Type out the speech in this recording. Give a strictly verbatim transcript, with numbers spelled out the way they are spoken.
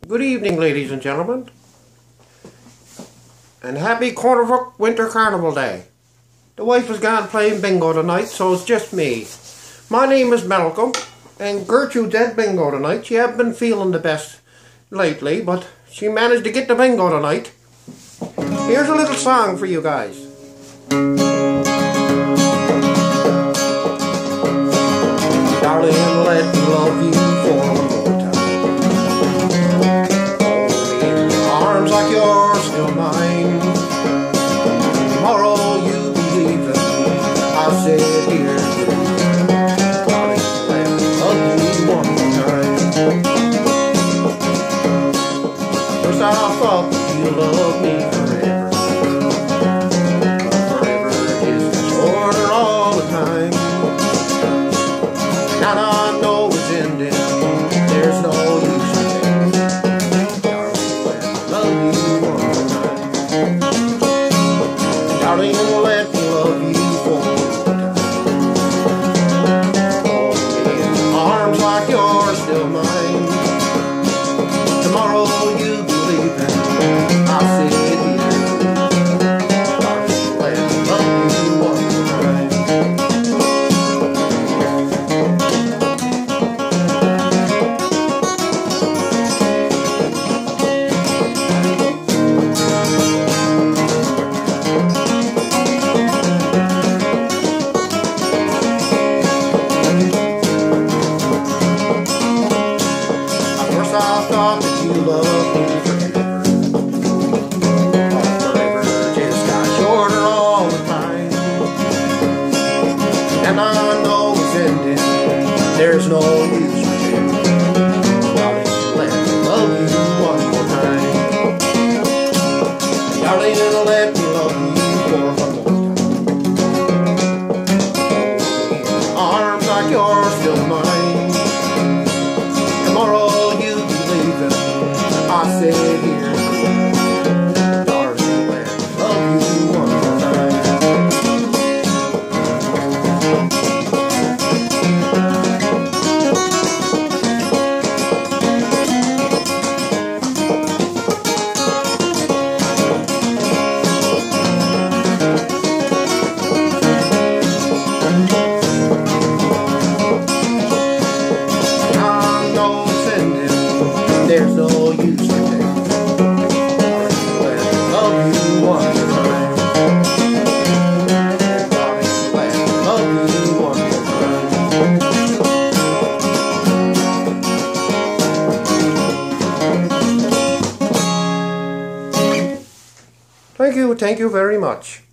Good evening, ladies and gentlemen, and happy Cornerbook Winter Carnival Day. The wife has gone playing bingo tonight, so it's just me. My name is Malcolm, and Gertrude's at bingo tonight. She hasn't been feeling the best lately, but she managed to get the bingo tonight. Here's a little song for you guys. Darling, let me love you for one more time. Hold me in arms like you're still mine. Tomorrow you'll be leaving, I'll sit here. Darling, let me love you one more time. First I thought that you loved me forever. Forever is shorter all the time. Now I know it's ending, there's no use in it. Darling, let me love you one more time. Darling, let me love you one more time. Hold me in arms like you're still mine. Tomorrow you'll be leaving, I'll sit here. Darling, let me love you one more time. I thought that you loved me forever. Forever just got shorter all the time. And I know it's ending, there's no use for it. Darling, let me love you one more time. Darling, let me love you for one more time. In arms like you're still mine. Tomorrow I sit here, darling, let me love you one more time. I know it's ending, there's no use to take. Darling, let me love you one more time. Darling, let me love you one more time. Thank you, thank you very much.